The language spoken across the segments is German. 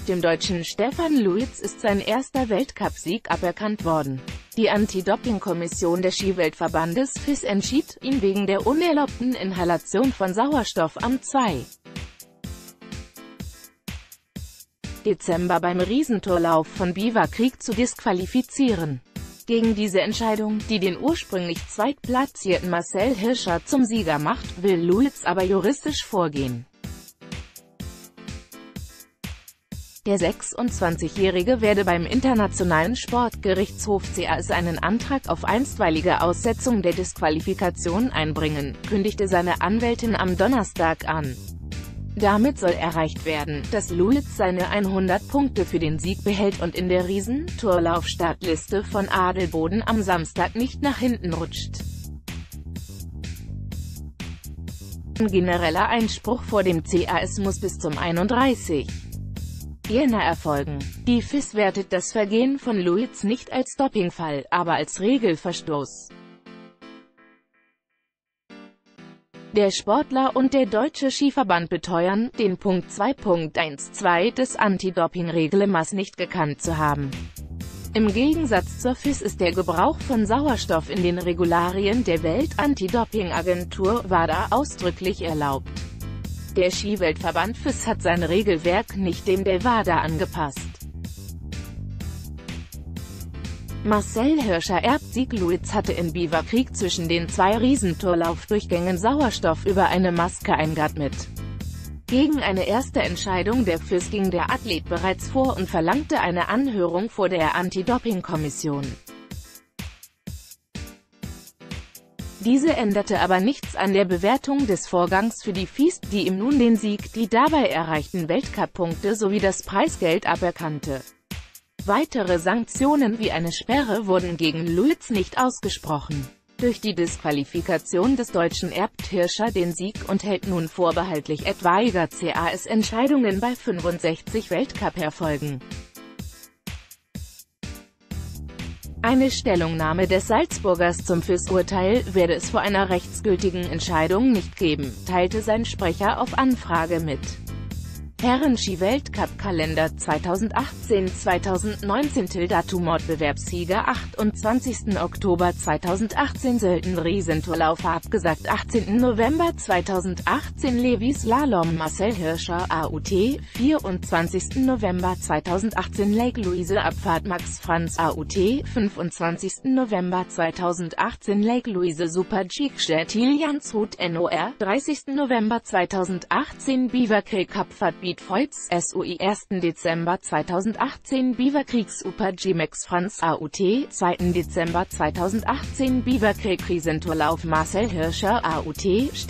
Dem Deutschen Stefan Luiz ist sein erster Weltcupsieg aberkannt worden. Die Anti-Doping-Kommission des Skiweltverbandes FIS entschied, ihn wegen der unerlaubten Inhalation von Sauerstoff am 2. Dezember beim Riesentorlauf von Beaver Creek zu disqualifizieren. Gegen diese Entscheidung, die den ursprünglich zweitplatzierten Marcel Hirscher zum Sieger macht, will Luiz aber juristisch vorgehen. Der 26-Jährige werde beim Internationalen Sportgerichtshof CAS einen Antrag auf einstweilige Aussetzung der Disqualifikation einbringen, kündigte seine Anwältin am Donnerstag an. Damit soll erreicht werden, dass Luiz seine 100 Punkte für den Sieg behält und in der Riesentorlauf-Startliste von Adelboden am Samstag nicht nach hinten rutscht. Ein genereller Einspruch vor dem CAS muss bis zum 31. Jänner erfolgen. Die FIS wertet das Vergehen von Luiz nicht als Dopingfall, aber als Regelverstoß. Der Sportler und der Deutsche Skiverband beteuern, den Punkt 2.12 des Anti-Doping-Reglements nicht gekannt zu haben. Im Gegensatz zur FIS ist der Gebrauch von Sauerstoff in den Regularien der Welt-Anti-Doping-Agentur WADA ausdrücklich erlaubt. Der Skiweltverband FIS hat sein Regelwerk nicht dem der WADA angepasst. Marcel Hirscher Erbsieg. Luiz hatte in Beaver Creek zwischen den 2 Riesentorlaufdurchgängen Sauerstoff über eine Maske eingeatmet. Gegen eine erste Entscheidung der FIS ging der Athlet bereits vor und verlangte eine Anhörung vor der Anti-Doping-Kommission. Diese änderte aber nichts an der Bewertung des Vorgangs für die FIS, die ihm nun den Sieg, die dabei erreichten Weltcup-Punkte sowie das Preisgeld aberkannte. Weitere Sanktionen wie eine Sperre wurden gegen Luiz nicht ausgesprochen. Durch die Disqualifikation des Deutschen erbt Hirscher den Sieg und hält nun vorbehaltlich etwaiger CAS-Entscheidungen bei 65 Weltcup-Erfolgen. Eine Stellungnahme des Salzburgers zum FIS-Urteil werde es vor einer rechtsgültigen Entscheidung nicht geben, teilte sein Sprecher auf Anfrage mit. Herren-Ski-Weltcup-Kalender 2018-2019 Datum Wettbewerbssieger 28. Oktober 2018 Sölden Riesentorlauf abgesagt 18. November 2018 Levi Slalom Marcel Hirscher AUT 24. November 2018 Lake Louise Abfahrt Max Franz AUT 25. November 2018 Lake Louise Super-G Tilianshut NOR 30. November 2018 Beaver Creek Abfahrt Voits SUI 1. Dezember 2018 Beaver Creek Super-G Max Franz AUT 2. Dezember 2018 Beaver Creek Riesentorlauf Marcel Hirscher AUT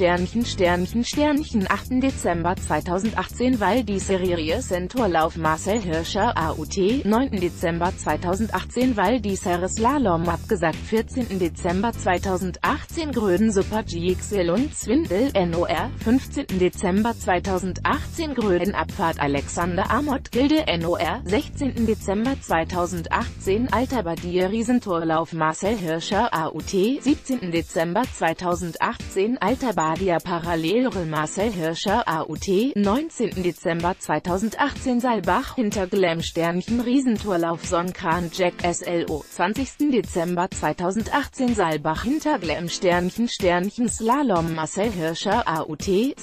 ***** 8. Dezember 2018 Val di Serie Riesentorlauf Marcel Hirscher AUT 9. Dezember 2018 Val di Serre Slalom abgesagt 14. Dezember 2018 Gröden Super-G XL und Zwindel NOR 15. Dezember 2018 Gröden Abfahrt Alexander Amott Gilde NOR 16. Dezember 2018 Alta Badia Riesentorlauf Marcel Hirscher AUT 17. Dezember 2018 Alta Badia Parallelrel Marcel Hirscher AUT 19. Dezember 2018 Saalbach Hinterglemm Riesentorlauf Sonkran Jack SLO 20. Dezember 2018 Saalbach Hinterglemm Slalom Marcel Hirscher AUT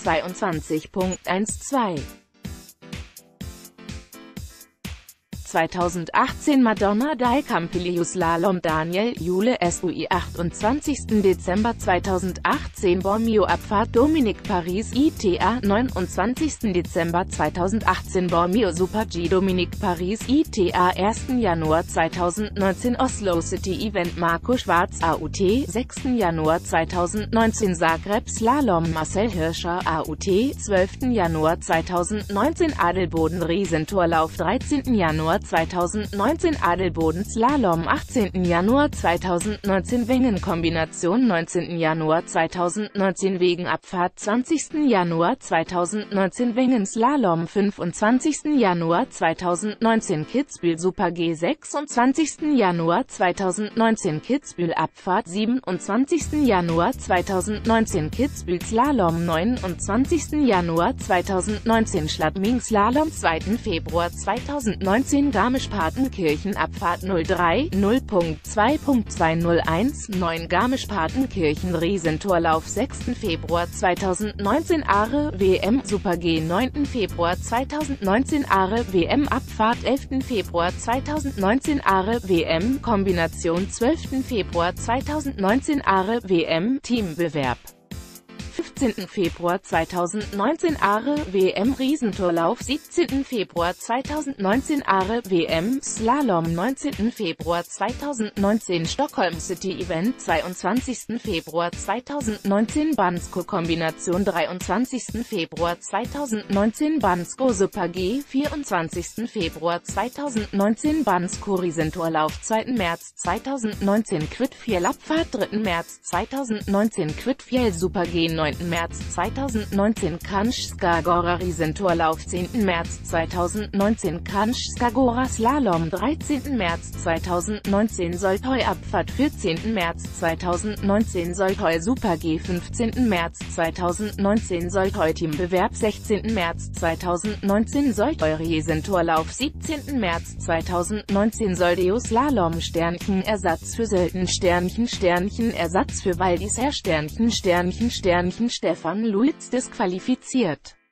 22.12 2018 Madonna dai Campiglio Slalom Daniel Jule SUI 28. Dezember 2018 Bormio Abfahrt Dominique Paris ITA 29. Dezember 2018 Bormio Super-G Dominique Paris ITA 1. Januar 2019 Oslo City Event Marco Schwarz AUT 6. Januar 2019 Zagreb Slalom Marcel Hirscher AUT 12. Januar 2019 Adelboden Riesentorlauf 13. Januar 2019 Adelboden Slalom 18. Januar 2019 Wengenkombination 19. Januar 2019 Wegenabfahrt 20. Januar 2019 Wengenslalom 25. Januar 2019 Kitzbühel Super G 26. Januar 2019 Kitzbühel Abfahrt 27. Januar 2019 Kitzbühel Slalom 29. Januar 2019 Schladming Slalom 2. Februar 2019 Garmisch-Partenkirchen Abfahrt 03, 0.2.201, Garmisch-Partenkirchen Riesentorlauf 6. Februar 2019 Aare WM Super G 9. Februar 2019 Aare WM Abfahrt 11. Februar 2019 Aare WM Kombination 12. Februar 2019 Aare WM Teambewerb 15. Februar 2019 Aare WM Riesentorlauf 17. Februar 2019 Aare WM Slalom 19. Februar 2019 Stockholm City Event 22. Februar 2019 Bansko Kombination 23. Februar 2019 Bansko Super G 24. Februar 2019 Bansko Riesentorlauf 2. März 2019 Quidfiel Abfahrt 3. März 2019 Quidfiel Super G 9. März 2019 Kanch-Skagora Riesentorlauf 10. März 2019 Kanch-Skagora Slalom 13. März 2019 Soltau Abfahrt 14. März 2019 Soltau Super G 15. März 2019 Soltau Teambewerb 16. März 2019 Soltau Riesentorlauf 17. März 2019 Soldeo Slalom Ersatz für Sölden Ersatz für Val d'Isère Stefan Luiz disqualifiziert.